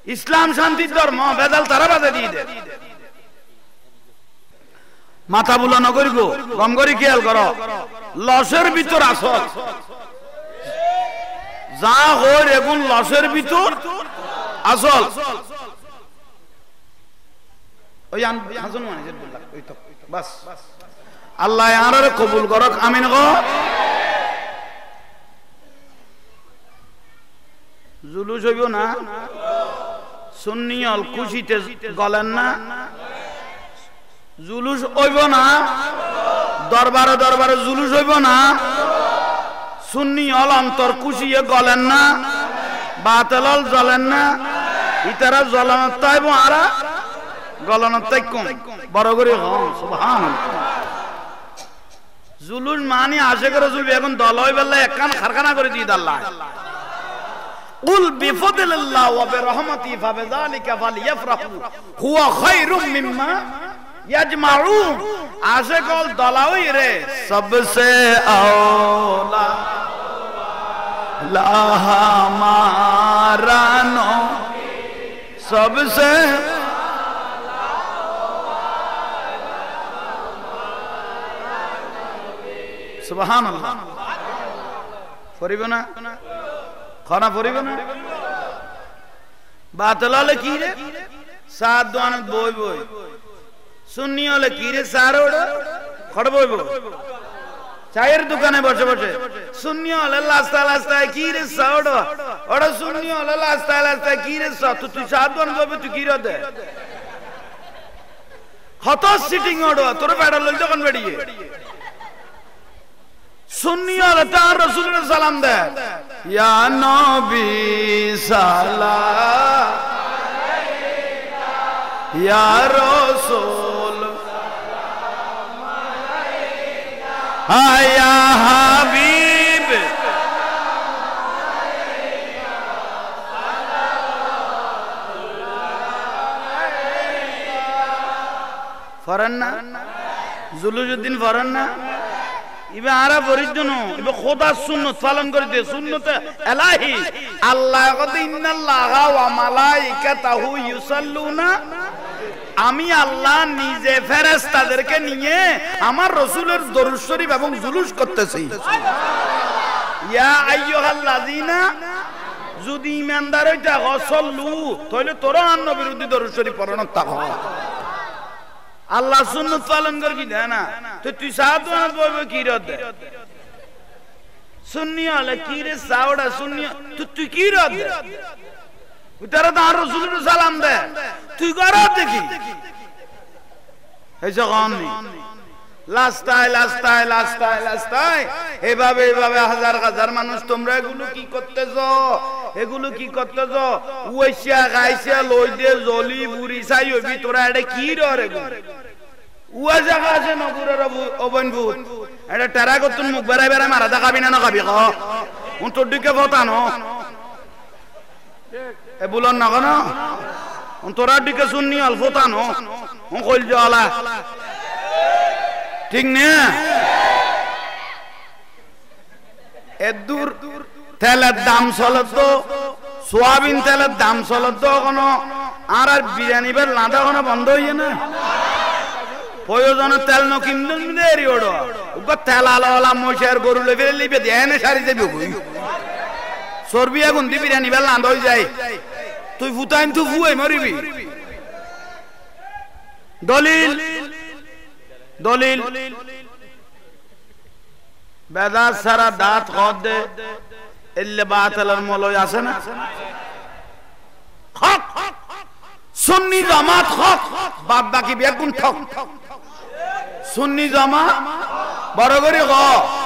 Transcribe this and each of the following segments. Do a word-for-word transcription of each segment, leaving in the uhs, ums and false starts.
ইসলাম শান্তির ধর্ম, বেদাল তারা বাধা দিয়ে দেয়। মাথা বুলা নগরিব গম করি খেয়াল করো, লসের ভিতর আসল যা হয় এগুন লসের ভিতর আসল। ওই হাসন মানে ওই তো বাস, আল্লাহ আর কবুল করক, আমিন গো। জুলুস হইব না, সুন্নি অল খুশিতে গলেন না, জুলুস হইব না, দরবারে দরবারে জুলুস হইব না, সুন্নি অল অন্তর খুশিয়ে গলেন না, বাতিল অল জ্বলেন না, ইতারা জ্বলানোর তাইব আরা গলানোর তাই কম বড় করে হন সুবহানাল্লাহ। জুলুস মানে আশে করে জুলবি, এখন দল হই বেলা একখান খারখানা করে দিয়ে আল্লাহ। কুল বিফদলিল্লাহ ওয়া বিরহমাতিহি ফাবিযালিকা ফালইফরাহু হুয়া খায়রুম মিম্মা ইয়াজমাউন। আশে কল দলাওই রে সবসে আওলা লাহা মারানো সবসে সুবহানাল্লাহ। পড়িব না খানা পড়িব না, বাতিল হলে কি রে সাত দোয়ানত বই বই, সুন্নি হলে কি রে সার ওড় খড় বইব, চায়ের দোকানে বসে বসে, সুন্নি হলে লাস্তা লাস্তায় কি রে সাউড ওড়, সুন্নি হলে লাস্তা লাস্তায় কি রে সা, তুই সাত দোয়ানত বইবে তুই কি রদে হত সিটিং ওড় তোর বেড়া লই যখন বেড়িয়ে। সুন্নি হলে তার রাসূলের সালাম দে, ইয়া নবী সালাম আলাইকা, ইয়া রাসূল সালাম আলাইকা, ইয়া হাবিব সালাম আলাইকা, সালাতুল্লাহ আলাইকা। ফরন না জুলুজউদ্দিন ফরন না, ইবে আরা পরিজন ইবে খোদা সুন্নাত পালন করে দে, সুন্নতে ইলাহি। আল্লাহ কত ইন্নাল্লাহা ওয়া মালাইকাতাহু ইউসাল্লুনা, আমি আল্লাহ নিজে ফেরেশতাদেরকে নিয়ে আমার রাসূলের দরুদ শরীফ এবং জুলুস করতেছি। ইয়া আইয়ুহাল্লাযিনা, যদি ঈমানদার হইতা গসল্লু তাহলে তোরা নবীর উদ্দি দরুদ শরীফ পড়ন তাক। আল্লাহ সুন্নাত পালন করবি না তো তুই সাত দোয়ানত বইবে কি রদ, সুন্নি হলে কি রে সাওড়া, সুন্নি তুই তুই কি রদ, তারা তো আর রাসূলের সালাম দে তুই কর দেখি এই জগন লাস্টায় লাস্টায় লাস্টায় লাস্টায় এভাবে এভাবে হাজার হাজার মানুষ। তোমরা এগুলো কি করতেছো, এগুলো কি করতেছো, ওইসা গাইসা লই দে জলি বুড়ি চাই হইবি তোরা, এটা কি রে উয়া জায়গা আছে নগুরের অবনভূত, এটা টেরা করতুন মুখ বেড়াই বেড়াই মারা দেখাবি না না খাবি ক তোর দিকে ফতানো এ বুলন না কেন তোরার দিকে শুননি অল্প তানো কইল জলা ঠিক না। এদুর তেলের দাম চলে তো, সোয়াবিন তেলের দাম চলে তো কোনো, আর আর বিরিয়ানি বের লাঁদা কোনো বন্ধ হইয়ে না, প্রয়োজনে তেল নকিমদিন দেরি ওড়ো উগো তেল আলা আলা মশার গরু লেবে লিবে দেনে সারি দেবে কই চর্বি আগুন দি বিরিয়ানি বের লাঁদা হই যায়, তুই ফুটাইন তুই ফুয়ে মরিবি। দলিল দলিল বেদাত সারা দাঁত খদ দে এলে বাতিলের মলয় আছে না, হক সুন্নি জামাত হক বাদ বাকি বেগুন ঠক, সুন্নি জামাত বড় করে গ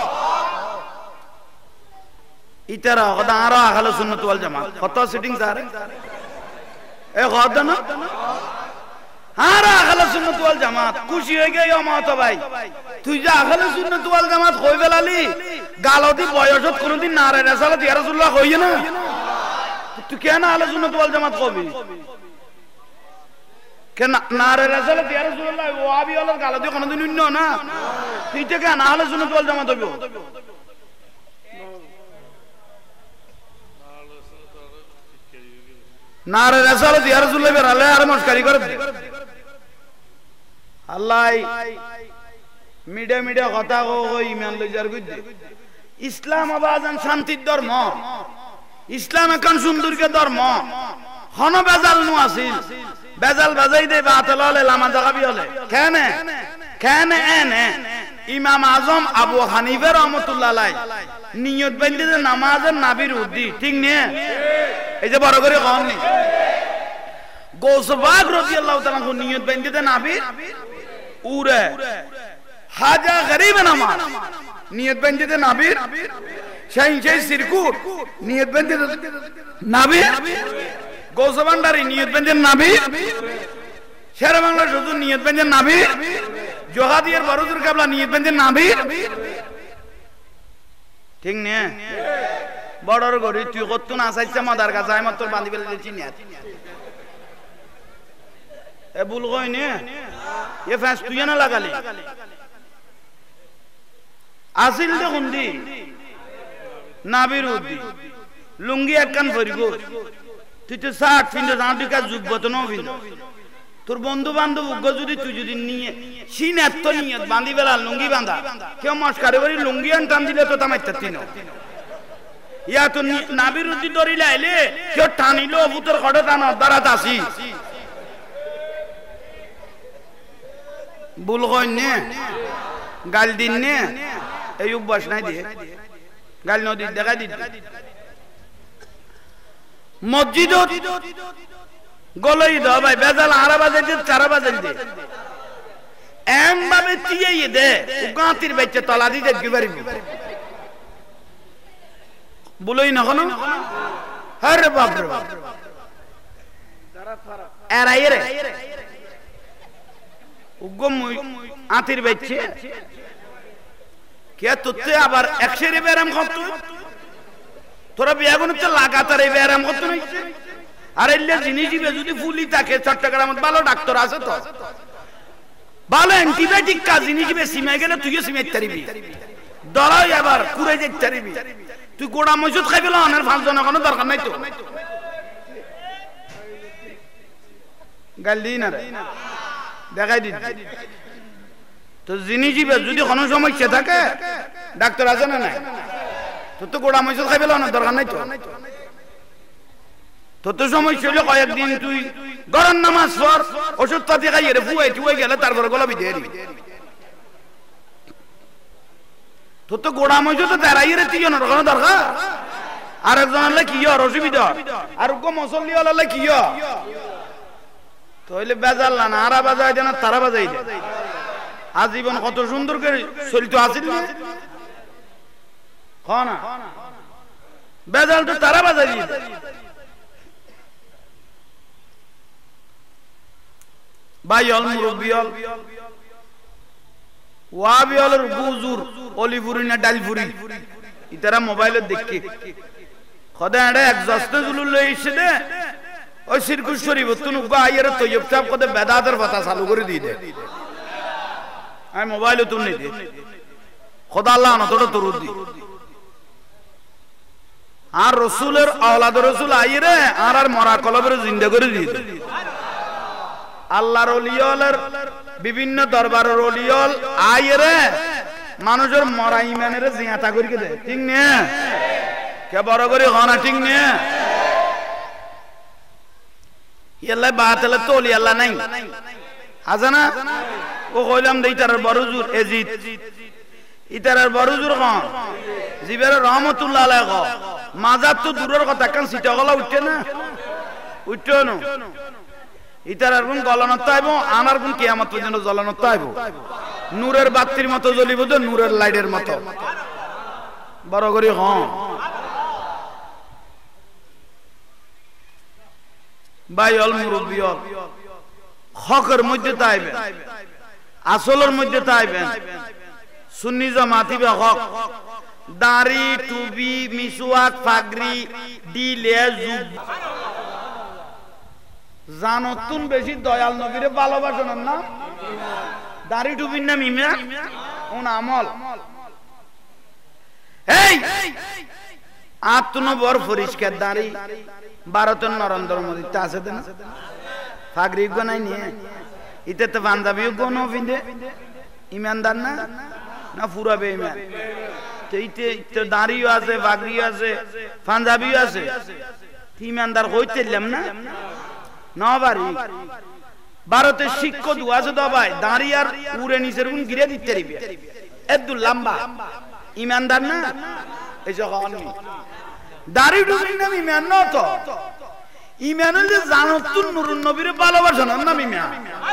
ইতারা কদা আরা আহলে সুন্নাত ওয়াল জামাত কত সিটিং সারে এ গদ না আরা আহলে সুন্নাত ওয়াল জামাত খুশি হয়ে গেই মাত ভাই, তুই যে আহলে সুন্নাত ওয়াল জামাত কই বেলালি গালতি বয়সত কোনদিন নারে রাসালাত ইয়া রাসূলুল্লাহ কইয়ে না, তুই কেন আহলে সুন্নাত ওয়াল জামাত কবি কেন নারে রাসালাত ইয়া রাসূলুল্লাহ ওয়াবি ওয়ালার গালতি কোনদিন উন্ন না, তুই তে কেন আহলে সুন্নাত ওয়াল জামাত হইব। নারে রাসালত ইয়া রাসূলুল্লাহ বেরালে আর মস্কারি করে আল্লাহ মিডিয়া মিডিয়া কথা কো ইমান লইজার কইতে ইসলাম আবাজান শান্তির ধর্ম ইসলাম এখন সুন্দরকে ধর্ম হন বেজাল নু আছিল বেজাল বাজাই দে বাতিল হলে লামা জাগাবি হলে কেন কেন এনে ইমাম আজম আবু হানিফা রাহমাতুল্লাহ আলাইহি নিয়ত বাঁধে যে নামাজের নাবির উদ্দি ঠিক নে এই যে বড় করে কম নি গৌসবাগ রাদিয়াল্লাহু তাআলা কো নিয়ত বাঁধে যে নাবির উরে হাজা গরিব নামাজ নিয়ত বাঁধে যে নাবির সেই সেই সিরকুট নিয়ত বাঁধে নাবির গৌসবান্ডারি নিয়ত বাঁধে নাবির শের বাংলা শুধু নিয়ত বাঁধে নাবির জোহাদিয়ার বড়জুর কাবলা নিয়ত বাঁধে নাবির ঠিক নে বড়র গরি তুই কত না চাইছে মাদার কাছে আমি তোর বাঁধি ফেলে দিছি না এ ভুল কই নে এ ফ্যাস তুই না লাগালি আসিল দেখুন দি নাবির উদ্দি লুঙ্গি একখান ফরিব তুই তো শার্ট ফিন্দে জানা তুই কাজ যুগবত ন ফিন্দ তোর বন্ধু বান্ধব উগ্র যদি তুই যদি নিয়ে সিন এত নিয়ে বাঁধি বেলা লুঙ্গি বাঁধা কেউ মস্কারে করি লুঙ্গি আন টান দিলে তো তামাইতে তিন ইয়া তো নাবির উদ্দি ধরিলে আইলে কেউ টানিল ভূতর খড়ে টান দাঁড়াত আসি ভুল কই নে গাল দিন নে এই অভ্যাস নাই দিয়ে গাল নদী দেখা দিন মসজিদ গলই দাও ভাই বেজাল আড়া বাজে চারা বাজে দে এম ভাবে চিয়ে দে গাঁতির বেচে তলা দিতে কি পারিবি বলই না কোন আরে বাপ রে এরাই রে উগম আতির বেচে কে তুতে আবার একশের বেরাম কত তোরা বিয়া গুণ তো লাগাতার এই বেরাম কত নাই আর এলে জিনিস দিবে যদি ফুলি থাকে চট্টগ্রামত ভালো ডাক্তার আছে তো ভালো অ্যান্টিবায়োটিক কাজ জিনিস দিবে সিমে গেলে তুইও সিমে তারিবি দরাই আবার কুড়ে যেতে তারিবি তুই গোড়া মজুদ খাইবে না অনেক পাঁচ জন কোনো দরকার নাই তো গাল দিই না রে দেখাই দিন তো জিনিস দিবে যদি কোনো সমস্যা থাকে ডাক্তার আছে না নাই তোর তো গোড়া মজুদ খাইবে না দরকার নাই তো তোর তো সমস্যা হলো কয়েকদিন তুই গরম নামাজ পড় ওষুধ পাতি খাইয়ে রে ফুয়াই টুয়াই গেলে তারপরে গোলাপি দিয়ে দিবি তোর তো গোড়া মজুদ তো তেরাই রে তিন কোনো দরকার আর একজন হলে কি হর অসুবিধা আর গো মসল্লি হলে কি তো হইলে বেজাল না আরা বাজাই দেন তারা বাজাই দে আজীবন কত সুন্দর করে চলিত আসিল না খানা বেজাল তো তারা বাজাই দিয়ে বাইল মুরব্বিয়ল ওয়াবিয়লের বুজুর অলিপুরি না ডালপুরি ইতারা মোবাইলে দেখি খদা এড়ে একজস্তে জুলুল লইছে দে ওই সিরকুশ শরীফ তুন উগা আইয়ারে তৈয়ব সাহেব কদে বেদাতের কথা চালু করে দি দে আমি মোবাইলে তুন নি দে খোদা আল্লাহ না তোর তরুদ দি আর রাসূলের আওলাদ রাসূল আইরে আর আর মরা কলবের জিন্দা করে দি দে আল্লাহর ওলিয়লের বিভিন্ন দরবারের ওলিয়ল আইরে মানুষের মরা ইমানের জিয়াতা করিকে দে ঠিক নে কে বড় করে হনা ঠিক নে ইয়াল্লা বাতালে তোলি আল্লাহ নাই আজানা ও কইলাম দেইতার বড়জুর এজিদ ইতার বড়জুর কোন জিবের রহমাতুল্লাহ আলাইহি ক মাজার তো দূরের কথা কান সিটা গলা উঠে না উঠতো না ইতার আর কোন গলনত আইব আমার কোন কিয়ামত পর্যন্ত জ্বলনত আইব নূরের বাতির মতো জ্বলিব তো নূরের লাইটের মতো বড় করে হ বাইল মুরব্বিয়ল হকের মধ্যে তাইবেন আসলের মধ্যে তাইবেন সুন্নি জামাতিবে হক দাড়ি টুপি মিসওয়াক পাগড়ি দিলে জুব জানতুন বেশি দয়াল নবীরে ভালোবাসেন না দাড়ি টুপির নাম ইমান ওন আমল এই আত্মনবর পরিষ্কার দাঁড়ি ভারতের নরেন্দ্র মোদী তা আছে না ফাগরি নাই নিয়ে ইতে তো পাঞ্জাবিও কোন পিঁধে ইমানদার না না ফুরাবে ইমান দাঁড়িও আছে ফাগরিও আছে পাঞ্জাবিও আছে ইমানদার হইতেলাম না নবারি ভারতের শিক্ষক আছে দবাই দাঁড়িয়ে আর উড়ে নিচের গুণ গিরে দিতে দিবে একদম লম্বা ইমানদার না এই যখন দাড়ি ডুবি নাম ইমান ন তো ইমান হলে জানো তুন নুরুন নবীর ভালোবাসা নাম ইমান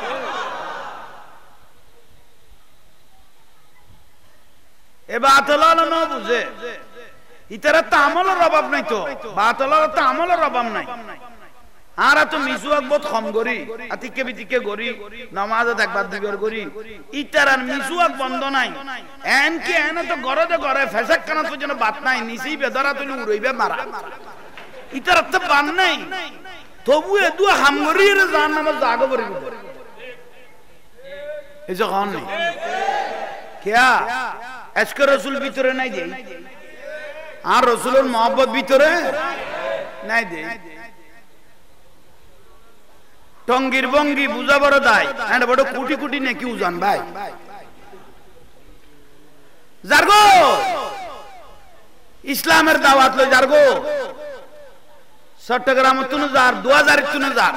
এ বাতলাল না বুঝে ইতারা তো আমলের অভাব নাই তো বাতলাল তো আমলের অভাব নাই আর তো মিসুয়াক বহুত কম করি আতিকে বিতিকে করি নামাজে একবার দুইবার করি ইতারার মিসুয়াক বন্ধ নাই এন কি এন তো গরদে গরে ফেসাক কানা তো যেন বাত নাই নিচেই বেদরা তুই উড়ইবে মারা ইতারার তো বান নাই তবু এ দু হামগরির জান নামাজ জাগো করি এই যে কোন নেই কিয়া আজকে রাসূল ভিতরে নাই দেই আর রাসূলের মহব্বত ভিতরে নাই দেই টঙ্গির বঙ্গি বুঝা বড় দায় এন্ড বড় কোটি কোটি নাকি উজান ভাই জারগো ইসলামের দাওয়াত লই জারগো চট্টগ্রাম তুন জার দুই হাজার তুন জার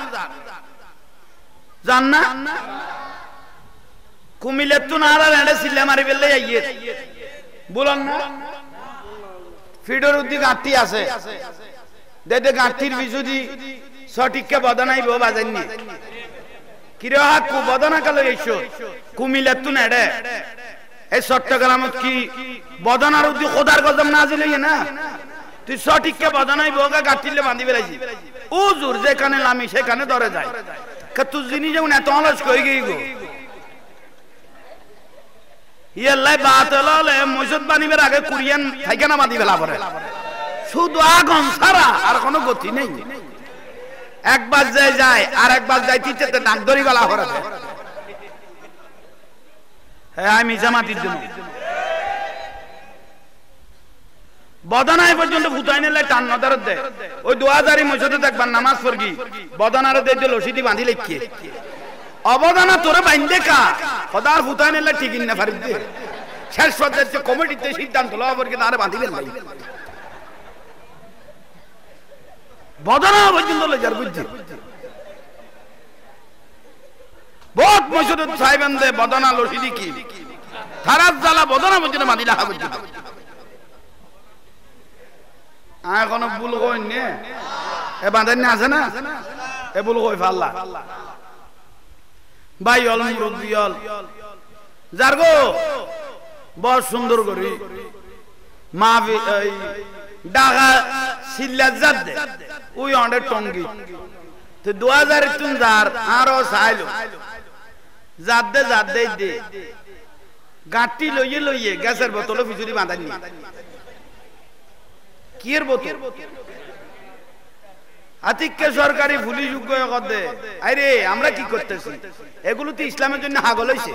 জান না কুমিল্লা তুন আর এন্ড সিল্লা মারি বেলে আইয়ে বলন না ফিডর উদ্দি গাঁটি আছে দেদে গাঁটির বিশুদি সঠিককে বদনাইব বাজাইনি কিরে হাকু বদনা কালো এসো কুমিল্লা তুন এডে এই চট্টগ্রামত কি বদনার উদ্দি খোদার গজম নাজিল হইয়ে না তুই সঠিককে বদনাইব গা গাঁটিলে বাঁধি বেলাইছি ও জোর যেখানে নামি সেখানে ধরে যায় তুই জিনিস যেমন এত অলস কই গই গো ইয়াল্লাই বাতলালে মসজিদ বানিবার আগে কুরিয়ান থাইকানা বাঁধি বেলা পরে শুধু আগুন ছাড়া আর কোনো গতি নেই একবার যায় যায় আর একবার যায় তিনটে নাক ধরি গলা হরে হ্যাঁ আমি জামাতির জন্য বদনায় পর্যন্ত ভুতাই নিলে টান নদার দে ওই দু হাজারই মসজিদে দেখবার নামাজ পড়গি বদনারে দে দিল রশিদি বাঁধি লেখকে অবদানা তোরে বাইন্দে কা খদার ভুতাই নিলে ঠিক না পারি দে শেষ পর্যায়ে কমিটিতে সিদ্ধান্ত লওয়া পড়কে তারে বাঁধিবেন ভাই বদনা পর্যন্ত লেজার বুঝছি বহুত মসজিদে সাহেবান দে বদনা লসিদি কি থারাত জ্বালা বদনা পর্যন্ত বাঁধিলা বুঝছি আর কোনো ভুল কই নে এ বাঁধেন আছে না এ ভুল কই ফাল্লা ভাই অল মুরব্বি অল জারগো বড় সুন্দর করি মা ঢাকা সিল্লা জাত দে ওই অন্ডে টঙ্গি তো দু হাজার তুন যার আরো চাইলো জাত দে জাত দে দে গাঁটি লইয়ে লইয়ে গ্যাসের বোতলে ফিচুরি বাঁধানি কিয়ের বোতল আতিককে সরকারি পুলিশ যোগ্য দে আরে আমরা কি করতেছি এগুলো তো ইসলামের জন্য হাগল হইছে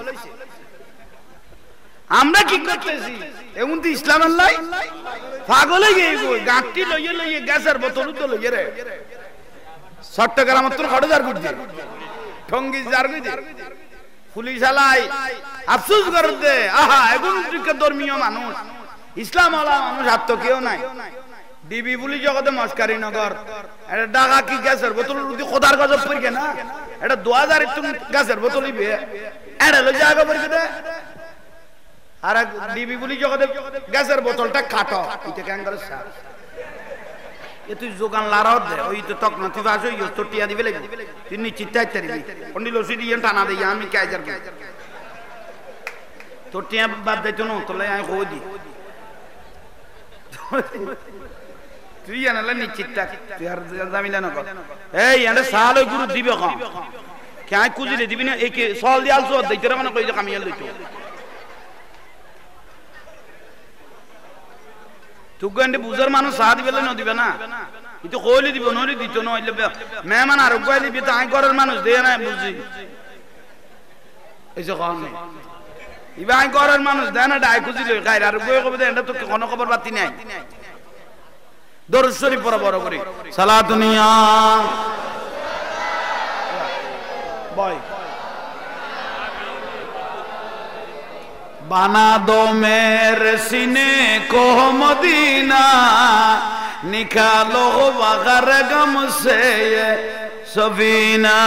আমরা কি করতেছি এমন তো ইসলামের লাই পাগল হয়ে গিয়ে গাঁটি লইয়ে লইয়ে গ্যাসের বোতল তো লইয়ে রে চট্টগ্রাম তোর খড়ে যার বুঝছে ঠঙ্গি যার বুঝছে পুলিশ আলাই আফসোস করে দে আহা এগুলো ধর্মীয় মানুষ ইসলাম আলা মানুষ আত্ম কেউ নাই ডিবি পুলিশ জগতে মস্কারি নগর এটা ডাকা কি গ্যাসের বোতল খোদার গজব পড়ে না এটা দু হাজার গ্যাসের বোতল এটা লই জায়গা পড়ে দে আর ডিবি পুলিশ জগতে গ্যাসের বোতলটা কাটো এটা কেন করে স্যার এ তুই যোগান লারাও দে ওই তো তক না তুই আসো ইয়ো তো টিয়া দিবে লাগবে তুই নিশ্চিত চাইতে দিবি অন্ডি লসি দিয়ে টানা দেই আমি কাইজার কে তো টিয়া বাদ দেইতো না তোলে আমি কই দি তুই আনালে নিশ্চিত থাক তুই আর জামিলা না কর এই এন্ড সাল ওই গুরু দিবে কম কাই কুজিলে দিবি না একে সাল দিয়াল সো দেইতে মানে কই যে কামিয়াল দিতো তুগন্ডে বুজার মানুষ সাথ দিবে না দিবে না ইতো কইলি দিব নরি দিত না হইলে মেহমান আর কইলি দিতে আই ঘরের মানুষ দেয় না বুঝি এই যে কোন ইবা আই ঘরের মানুষ দেয় না ডাই কুজিলে গায়র আর কই কবে এটা তো কোনো খবর বাতি নাই দরুদ শরীফ পড়া বড় করি সালাতুনিয়া বয় बना दो मेरे सीने को मदीना निकालो बगैर गम से ये सफीना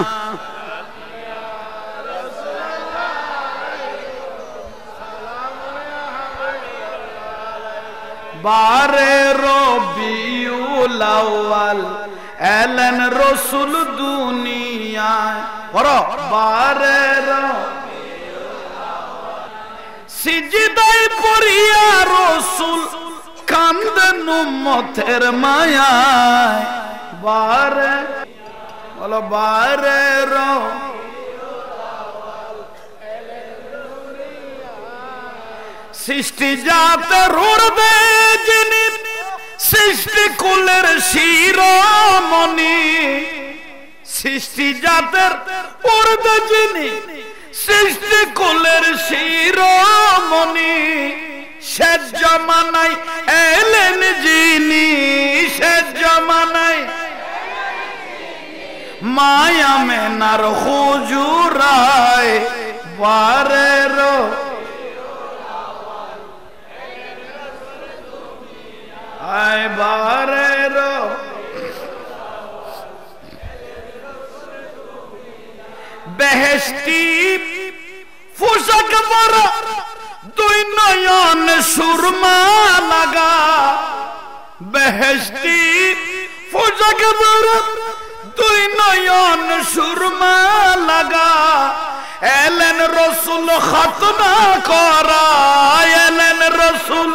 बारे रबीउल अव्वल एलन रसूल दुनिया पढ़ो बारे সিজদায় পড়িয়া রাসূল কান্দেন উম্মতের মায়ায় বারে বলো বারে রো সৃষ্টি জাতের উর্বে যিনি সৃষ্টি কুলের শিরোমণি সৃষ্টি জাতের উর্বে যিনি সৃষ্টি কুলের শিরোমণি শেষ জামানায় এলেন যিনি শেষ জামানায় মায়া মেনার হুজুরায় বারের আয় বারের বেহেশতি পোশাক পরা দুই নয়ন সুরমা লাগা বেহেশতি পোশাক পরা দুই নয়ন সুরমা লাগা এলেন রাসূল খাতনা করা এলেন রাসূল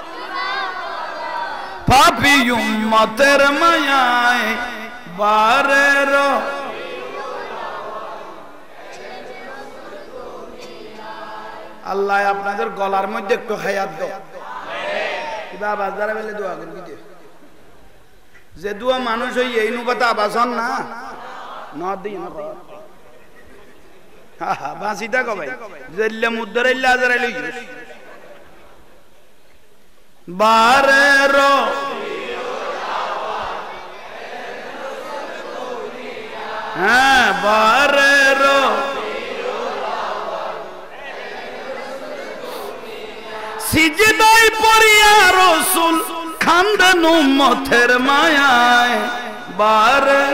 পাপী উম্মতের মায়ায় বারের আল্লাহ আপনাদের গলার মধ্যে একটু হায়াত দাও বাবা যারা বলে দোয়া করি যে দোয়া মানুষ হই এই নুবাতা আবাসন না ন দিই না হা হা বাসিটা কবে জেল্লে মুদ্দারাইল্লা আজরাইল বারের হ্যাঁ বারের সিজদায় পড়িয়া রাসূল কান্দেন উম্মতের মায়ায় বারে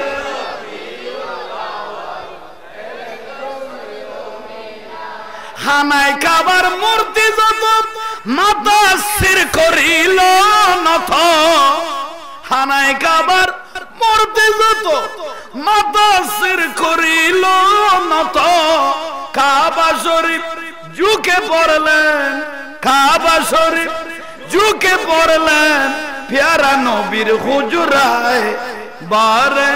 হানায় কাবার মূর্তি যত মাথা সির করিল নত হানায় কাবার মূর্তি যত মাথা সির করিল নত কাবা শরীফ ঝুঁকে পড়লেন কাবা শরীফ ঝুঁকে পড়লেন প্যারা নবীর হুজুরায় বারে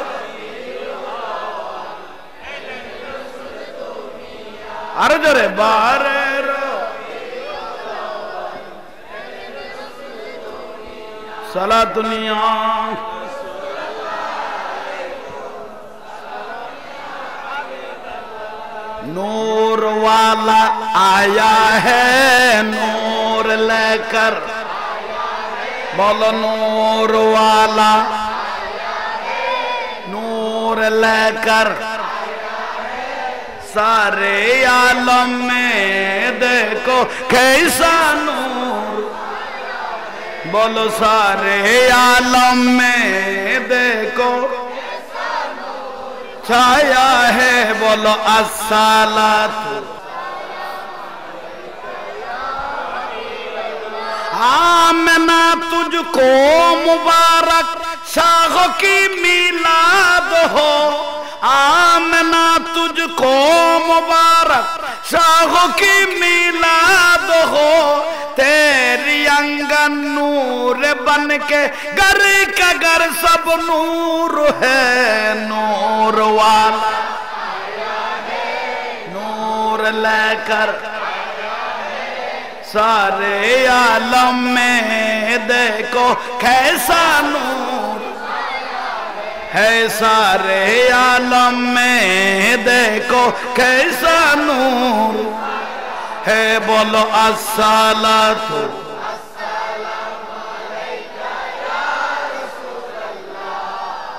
আরো জোরে বারে সালাতুনিয়া नूर वाला आया है नूर लेकर बोलो नूर वाला नूर लेकर सारे आलम में देखो कैसा नूर बोलो सारे आलम में देखो छाया है बोलो अस्सलातु आमना तुझको मुबारक शाह की मिलाद हो आमना तुझको मुबारक शाह की मिलाद हो तेरी अंगन नूर बन के घर का घर सब नूर है नूर वाला नूर लेकर सारे आलम में देखो कैसा नूर है सारे आलम में देखो कैसा नूर है बोलो अस्सलातु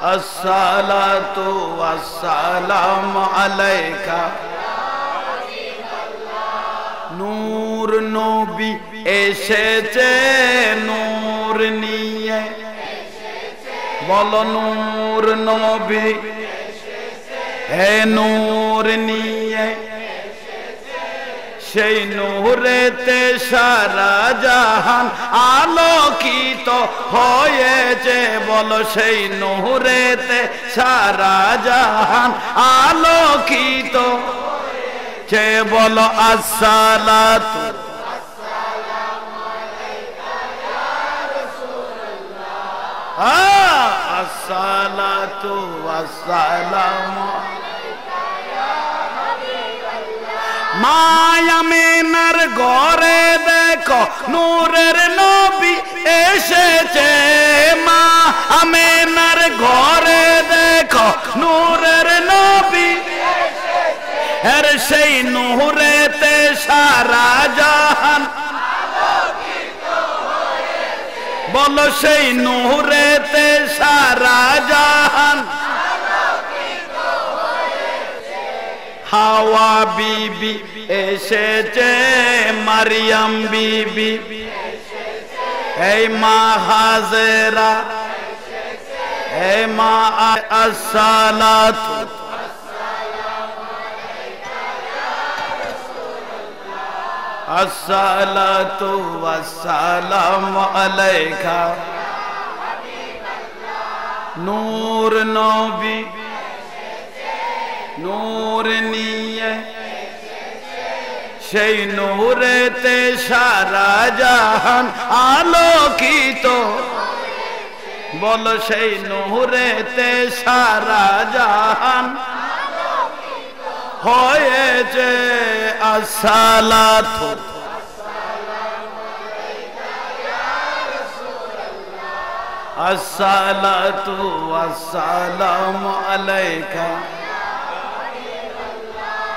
আসসালাতু ওয়াসসালামু আলাইকা নূর নবী এসেছে নূর নিয়ে বলো নূর নবী হে নূর নিয়ে সেই নূরেতে সারা জাহান আলোকিত হয়েছে বলো সেই নূরেতে সারা জাহান আলোকিত হয়েছে বলো আসসালাতু আসসালাতু ওয়াসসালামু মায়া মেনার ঘরে দেখো নূরের নবী এসেছে মা আমেনার ঘরে দেখো নূরের নবী এর সেই নূরেতে সারা জাহান বলো সেই নূরেতে সারা জাহান হাওয়া বিবি এসেছে মারিয়াম বিবি এই মা হাজেরা এই মা আসসালাতু আসসালাতু ওয়াসসালামু আলাইকা নূর নবী নূর নিয়ে সেই নূরেতে সারা জাহান আলোকিত বলো সেই নূরেতে সারা জাহান হয়েছে আসসালাতু আসসালাতু ওয়াসসালামু আলাইকা